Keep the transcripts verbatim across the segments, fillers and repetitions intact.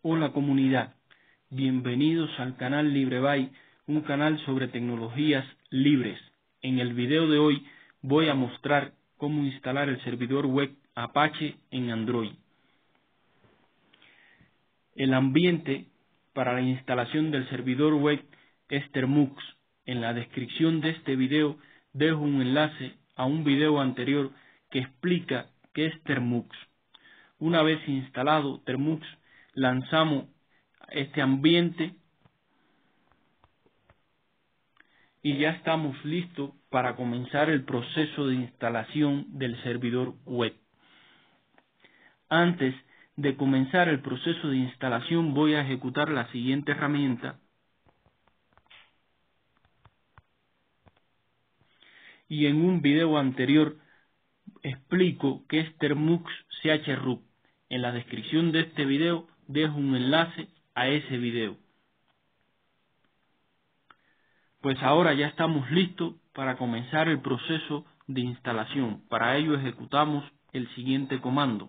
Hola comunidad, bienvenidos al canal LibreBay, un canal sobre tecnologías libres. En el video de hoy voy a mostrar cómo instalar el servidor web Apache en Android. El ambiente para la instalación del servidor web es Termux. En la descripción de este video dejo un enlace a un video anterior que explica qué es Termux. Una vez instalado Termux, lanzamos este ambiente y ya estamos listos para comenzar el proceso de instalación del servidor web. Antes de comenzar el proceso de instalación voy a ejecutar la siguiente herramienta y en un video anterior explico qué es Termux chroot. En la descripción de este video dejo un enlace a ese video. Pues ahora ya estamos listos para comenzar el proceso de instalación. Para ello ejecutamos el siguiente comando.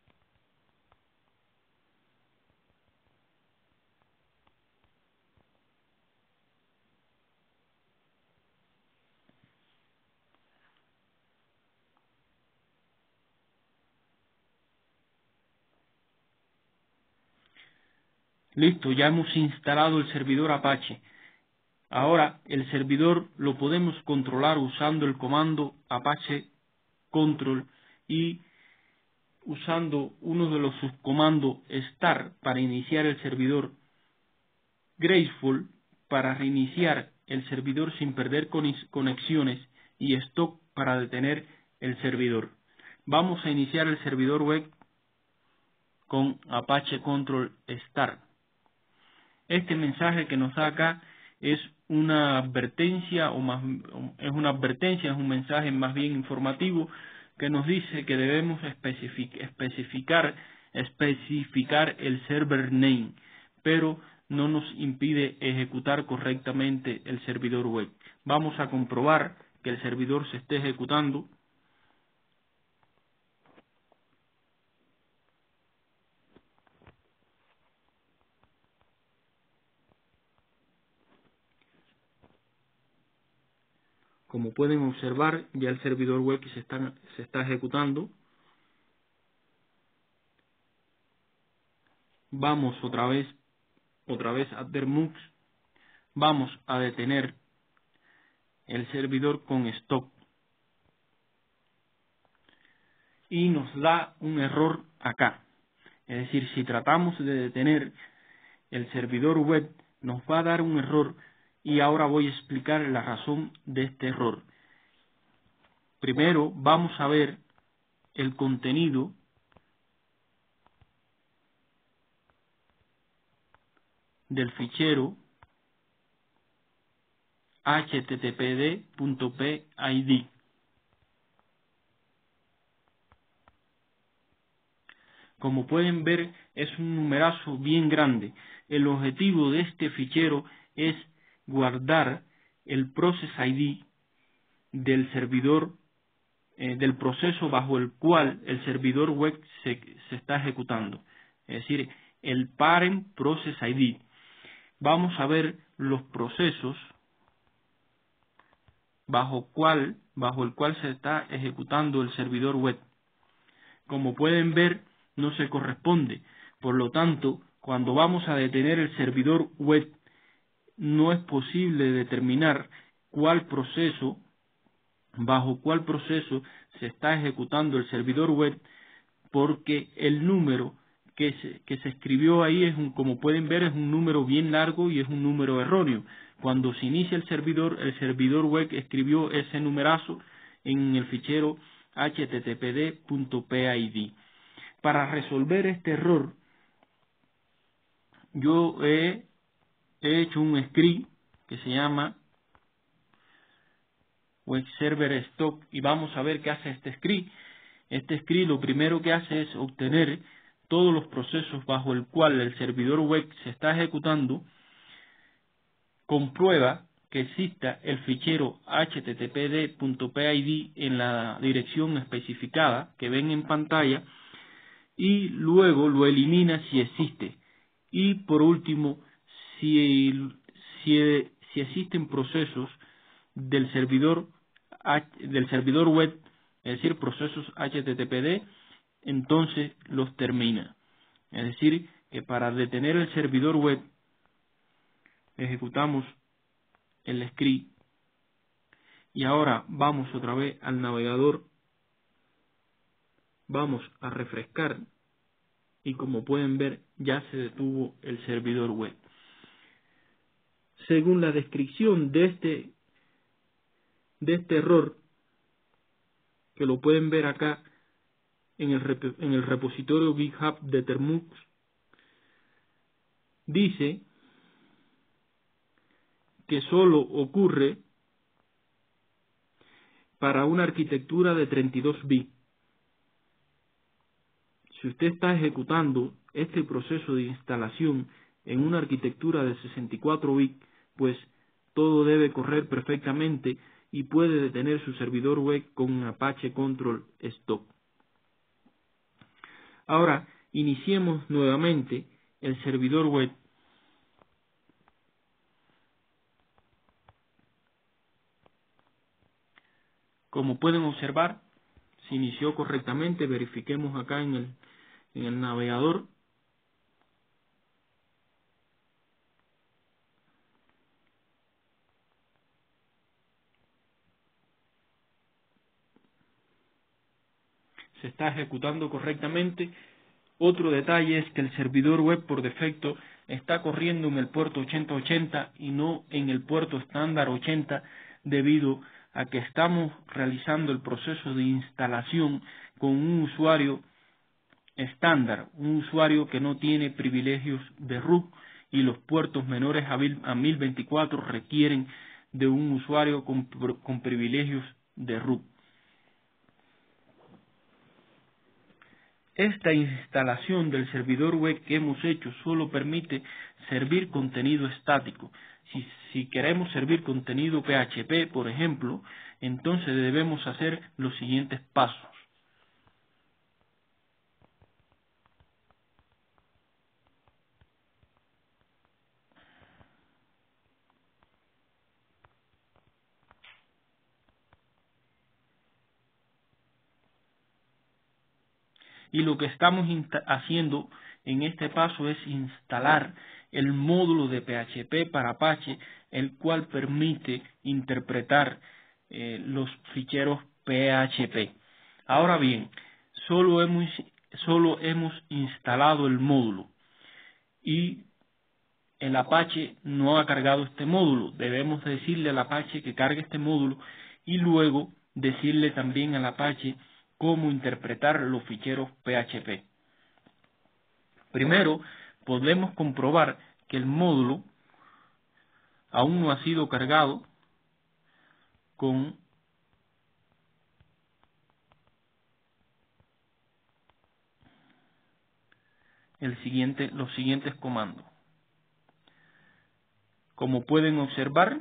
Listo, ya hemos instalado el servidor Apache. Ahora el servidor lo podemos controlar usando el comando apache control y usando uno de los subcomandos start para iniciar el servidor, graceful para reiniciar el servidor sin perder conexiones y stop para detener el servidor. Vamos a iniciar el servidor web con apache control start. Este mensaje que nos da acá es una advertencia o más es una advertencia, es un mensaje más bien informativo que nos dice que debemos especific, especificar especificar el server name, pero no nos impide ejecutar correctamente el servidor web. Vamos a comprobar que el servidor se esté ejecutando. Como pueden observar, ya el servidor web se está, se está ejecutando. Vamos otra vez, otra vez a Termux. Vamos a detener el servidor con stop. Y nos da un error acá. Es decir, si tratamos de detener el servidor web, nos va a dar un error. Y ahora voy a explicar la razón de este error. Primero vamos a ver el contenido del fichero H T T P D punto P I D. Como pueden ver, es un numerazo bien grande. El objetivo de este fichero es guardar el process I D del servidor, eh, del proceso bajo el cual el servidor web se, se está ejecutando. Es decir, el parent process I D. Vamos a ver los procesos bajo cual, bajo el cual se está ejecutando el servidor web. Como pueden ver, no se corresponde. Por lo tanto, cuando vamos a detener el servidor web, no es posible determinar cuál proceso, bajo cuál proceso se está ejecutando el servidor web, porque el número que se, que se escribió ahí, es un, como pueden ver, es un número bien largo y es un número erróneo. Cuando se inicia el servidor, el servidor web escribió ese numerazo en el fichero H T T P D punto P I D. Para resolver este error, yo he, he hecho un script que se llama web server stop y vamos a ver qué hace este script. Este script lo primero que hace es obtener todos los procesos bajo el cual el servidor web se está ejecutando, comprueba que exista el fichero H T T P D punto P I D en la dirección especificada que ven en pantalla y luego lo elimina si existe Y por último, si, si, si existen procesos del servidor, del servidor web, es decir, procesos H T T P D, entonces los termina. Es decir, que para detener el servidor web, ejecutamos el script y ahora vamos otra vez al navegador, vamos a refrescar y como pueden ver ya se detuvo el servidor web. Según la descripción de este, de este error, que lo pueden ver acá en el, rep en el repositorio GitHub de Termux, dice que solo ocurre para una arquitectura de treinta y dos bits. Si usted está ejecutando este proceso de instalación en una arquitectura de sesenta y cuatro bits, pues todo debe correr perfectamente y puede detener su servidor web con Apache Control Stop. Ahora, iniciemos nuevamente el servidor web. Como pueden observar, se inició correctamente. Verifiquemos acá en el, en el navegador. Se está ejecutando correctamente. Otro detalle es que el servidor web por defecto está corriendo en el puerto ochenta ochenta y no en el puerto estándar ochenta, debido a que estamos realizando el proceso de instalación con un usuario estándar, un usuario que no tiene privilegios de root, y los puertos menores a mil veinticuatro requieren de un usuario con, con privilegios de root. Esta instalación del servidor web que hemos hecho solo permite servir contenido estático. Si, si queremos servir contenido P H P, por ejemplo, entonces debemos hacer los siguientes pasos. Y lo que estamos haciendo en este paso es instalar el módulo de P H P para Apache, el cual permite interpretar eh, los ficheros P H P. Ahora bien, solo hemos, solo hemos instalado el módulo y el Apache no ha cargado este módulo. Debemos decirle al Apache que cargue este módulo y luego decirle también al Apache cómo interpretar los ficheros P H P. Primero, podemos comprobar que el módulo aún no ha sido cargado con el siguiente, los siguientes comandos. Como pueden observar,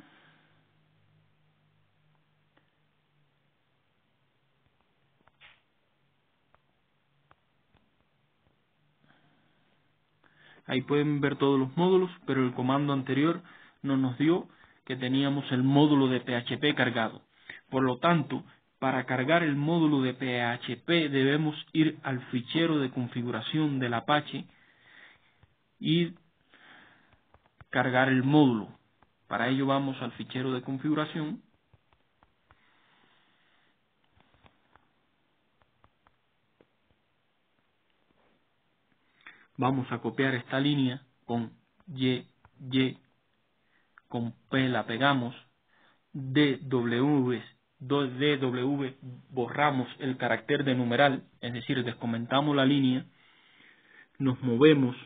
ahí pueden ver todos los módulos, pero el comando anterior no nos dio que teníamos el módulo de P H P cargado. Por lo tanto, para cargar el módulo de P H P debemos ir al fichero de configuración del Apache y cargar el módulo. Para ello vamos al fichero de configuración. Vamos a copiar esta línea con Y, Y, con P la pegamos, D W, D W borramos el carácter de numeral, es decir, descomentamos la línea, nos movemos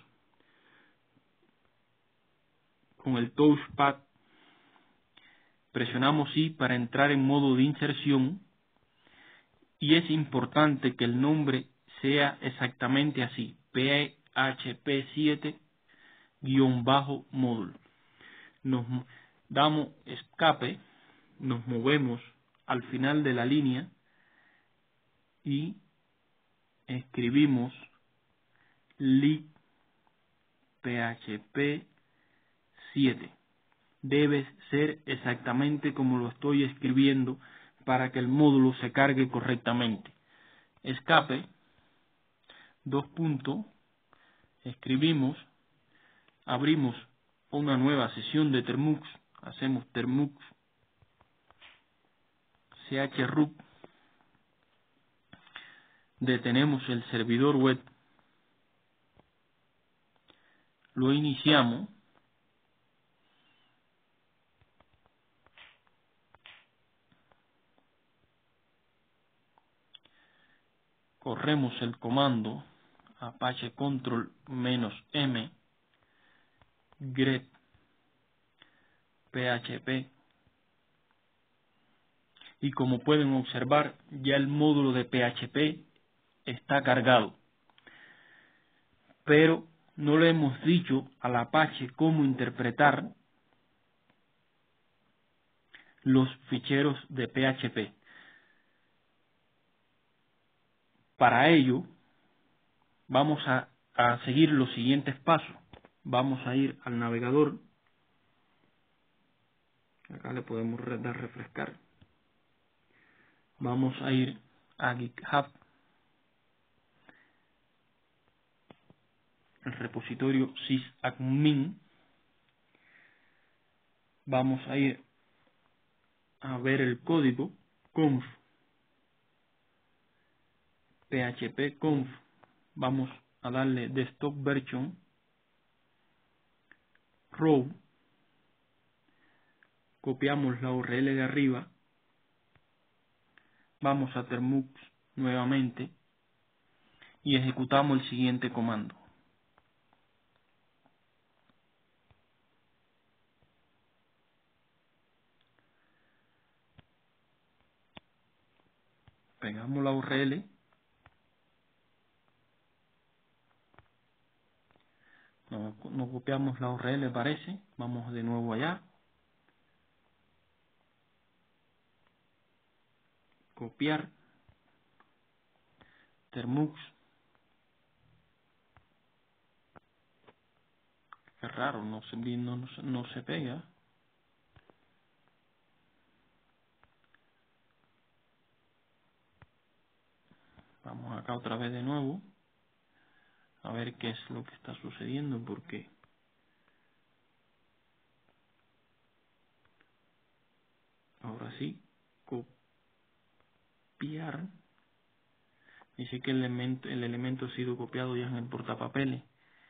con el touchpad, presionamos I para entrar en modo de inserción y es importante que el nombre sea exactamente así, P H P siete guión bajo módulo. Nos damos escape, nos movemos al final de la línea y escribimos lib P H P siete. Debe ser exactamente como lo estoy escribiendo para que el módulo se cargue correctamente. Escape, dos puntos, escribimos, abrimos una nueva sesión de Termux, hacemos Termux chroot, detenemos el servidor web, lo iniciamos, corremos el comando apache control menos m grep php y como pueden observar ya el módulo de P H P está cargado, pero no le hemos dicho al Apache cómo interpretar los ficheros de P H P. Para ello vamos a, a seguir los siguientes pasos. Vamos a ir al navegador, acá le podemos dar refrescar, vamos a ir a GitHub, el repositorio sysadmin, vamos a ir a ver el código conf phpconf, vamos a darle desktop version row, copiamos la U R L de arriba, vamos a Termux nuevamente y ejecutamos el siguiente comando. Pegamos la U R L, no, no copiamos la U R L parece, vamos de nuevo allá, copiar, Termux, es raro, no se, no, no, se- no se pega, vamos acá otra vez de nuevo, a ver qué es lo que está sucediendo, porque ahora sí, copiar, dice que el elemento, el elemento ha sido copiado ya en el portapapeles.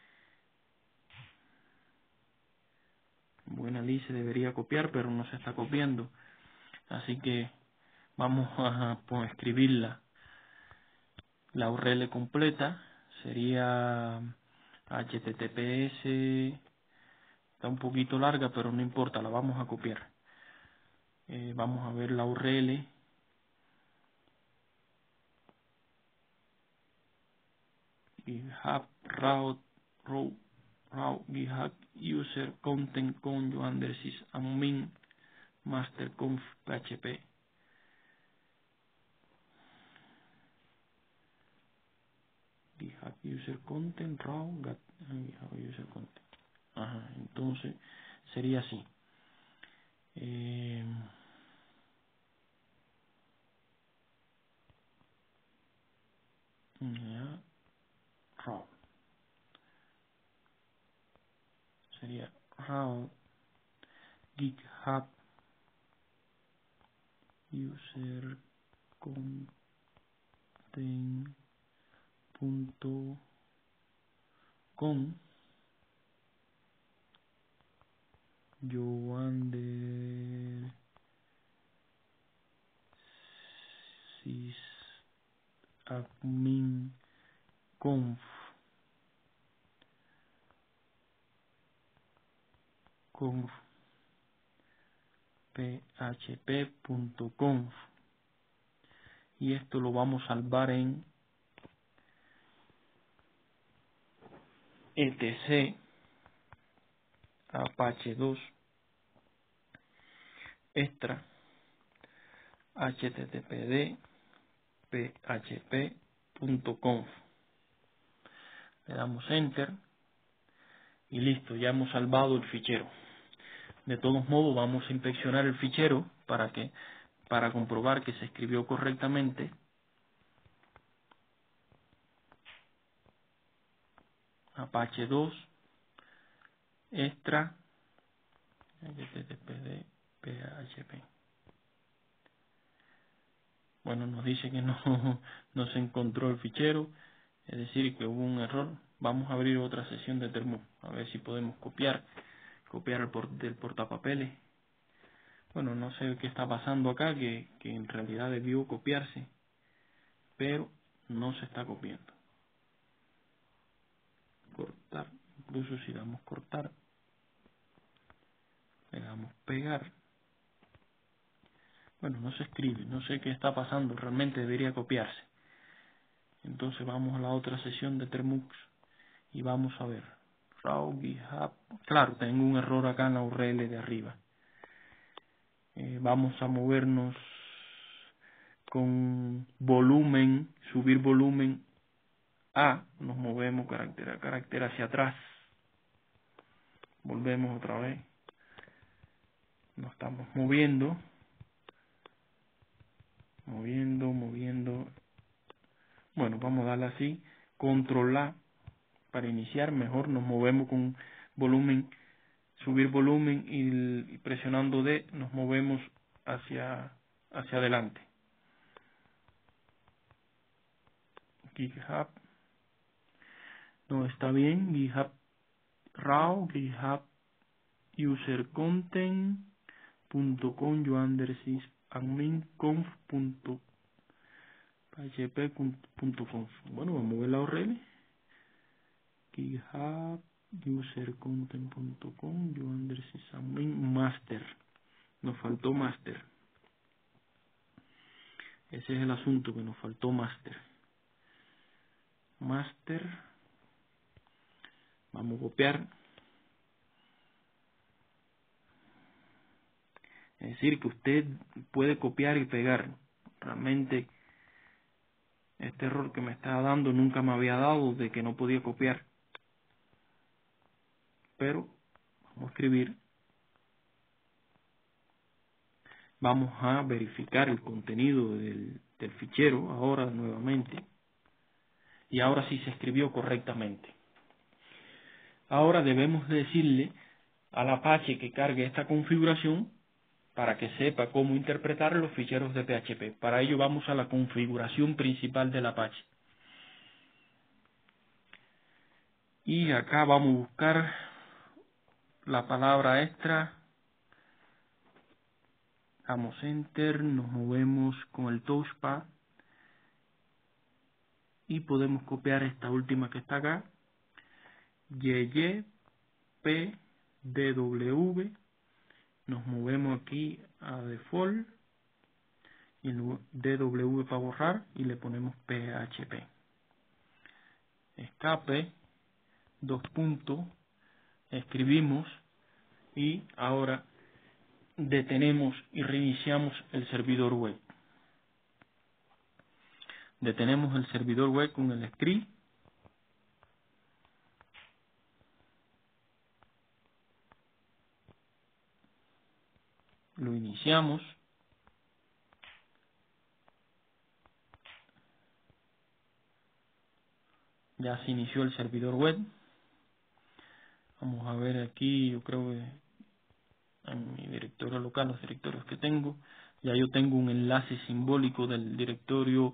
Buena ley se debería copiar, pero no se está copiando. Así que vamos a pues, escribir la, la U R L completa. Sería H T T P S. Está un poquito larga, pero no importa, la vamos a copiar. Eh, vamos a ver la U R L. GitHub route row row GitHub user content con Joan admin master conf php. GitHub user content raw gat, GitHub user content. Ajá, entonces sería así. Eh, ya, raw. Sería raw GitHub user content punto com Joander sysadmin conf conf php punto conf y esto lo vamos a salvar en etc apache dos extra httpd php punto conf. Le damos enter y listo, ya hemos salvado el fichero. De todos modos, vamos a inspeccionar el fichero para que para comprobar que se escribió correctamente. Apache dos extra httpd php. Bueno, nos dice que no, no se encontró el fichero, es decir, que hubo un error. Vamos a abrir otra sesión de Termux, a ver si podemos copiar, copiar el port, del portapapeles. Bueno, no sé qué está pasando acá, que, que en realidad debió copiarse, pero no se está copiando. Cortar, incluso si damos cortar, le damos pegar. Bueno, no se escribe, no sé qué está pasando, realmente debería copiarse. Entonces vamos a la otra sesión de Termux y vamos a ver. Raw, GitHub. Claro, tengo un error acá en la U R L de arriba. Eh, vamos a movernos con volumen, subir volumen a, nos movemos carácter a carácter hacia atrás. Volvemos otra vez. Nos estamos moviendo. Moviendo, moviendo. Bueno, vamos a darle así. Control A para iniciar. Mejor nos movemos con volumen, subir volumen y, y presionando D nos movemos hacia, hacia adelante. GitHub. No está bien. GitHub raw, GitHub user content punto com yo undersys admin conf punto php punto conf. Bueno, vamos a ver la U R L. GitHub user content punto com yo undersys admin master. Nos faltó master. Ese es el asunto, que nos faltó master. Master. Vamos a copiar. Es decir, que usted puede copiar y pegar. Realmente este error que me estaba dando nunca me había dado, de que no podía copiar. Pero vamos a escribir. Vamos a verificar el contenido del, del fichero ahora nuevamente. Y ahora sí se escribió correctamente. Ahora debemos decirle al Apache que cargue esta configuración para que sepa cómo interpretar los ficheros de P H P. Para ello vamos a la configuración principal del Apache. Y acá vamos a buscar la palabra extra. Damos Enter, nos movemos con el touchpad y podemos copiar esta última que está acá. Y Y P D W. Nos movemos aquí a Default y en D W para borrar y le ponemos P H P. Escape, dos puntos, escribimos y ahora detenemos y reiniciamos el servidor web. Detenemos el servidor web con el script. Lo iniciamos. Ya se inició el servidor web. Vamos a ver aquí, yo creo que en mi directorio local, los directorios que tengo, ya yo tengo un enlace simbólico del directorio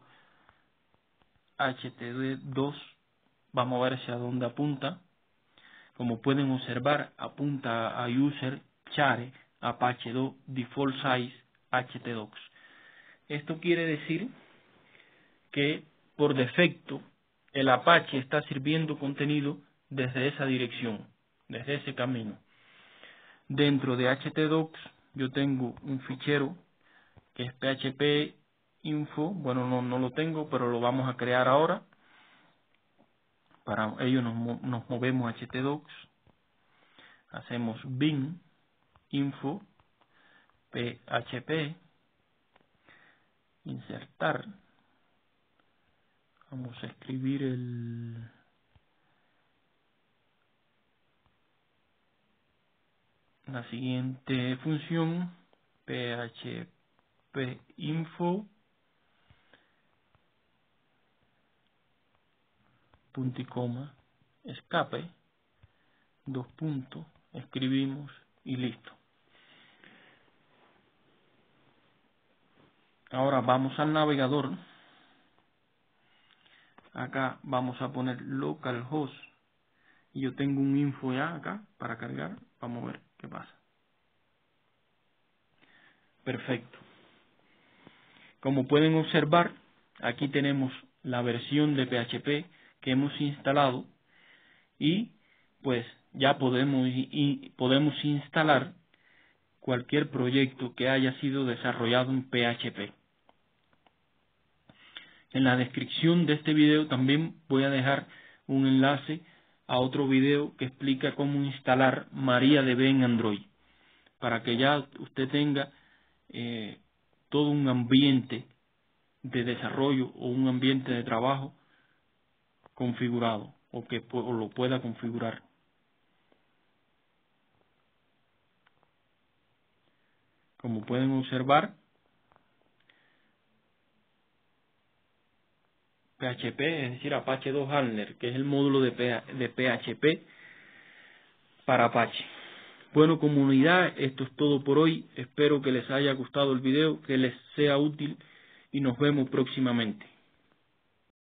H T T P dos. Vamos a ver hacia dónde apunta. Como pueden observar, apunta a user share apache dos default size htdocs. Esto quiere decir que por defecto el Apache está sirviendo contenido desde esa dirección, desde ese camino. Dentro de htdocs yo tengo un fichero que es php info. Bueno, no, no lo tengo, pero lo vamos a crear ahora. Para ello nos, nos movemos a htdocs, hacemos bin info php, insertar. Vamos a escribir el la siguiente función, php info punto y coma escape, dos puntos, escribimos y listo. Ahora vamos al navegador. Acá vamos a poner localhost. Y yo tengo un info ya acá para cargar. Vamos a ver qué pasa. Perfecto. Como pueden observar, aquí tenemos la versión de P H P que hemos instalado y pues ya podemos, y podemos instalar cualquier proyecto que haya sido desarrollado en P H P. En la descripción de este video también voy a dejar un enlace a otro video que explica cómo instalar MariaDB en Android, para que ya usted tenga eh, todo un ambiente de desarrollo o un ambiente de trabajo configurado o que o lo pueda configurar. Como pueden observar, P H P, es decir, Apache dos Handler, que es el módulo de P H P para Apache. Bueno, comunidad, esto es todo por hoy. Espero que les haya gustado el video, que les sea útil y nos vemos próximamente.